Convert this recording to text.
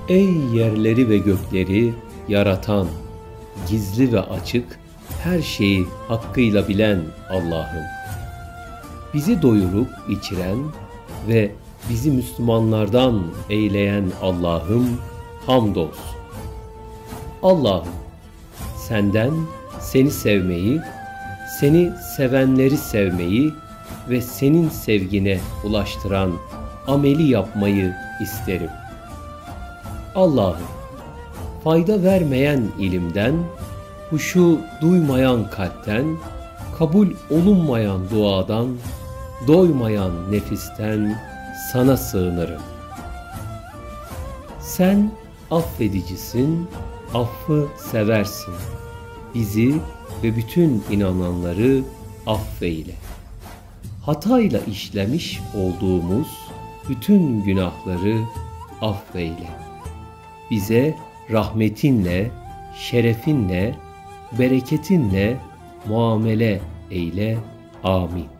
Ey yerleri ve gökleri yaratan, gizli ve açık her şeyi hakkıyla bilen Allah'ım. Bizi doyurup içiren ve bizi Müslümanlardan eyleyen Allah'ım hamdolsun. Allah'ım senden seni sevmeyi, seni sevenleri sevmeyi ve senin sevgine ulaştıran ameli yapmayı isterim. Allah'ım fayda vermeyen ilimden, huşu duymayan kalpten, kabul olunmayan duadan, doymayan nefisten sana sığınırım. Sen affedicisin, affı seversin. Bizi ve bütün inananları affeyle. Hatayla işlemiş olduğumuz bütün günahları affeyle. Bize rahmetinle, şerefinle, bereketinle muamele eyle. Amin.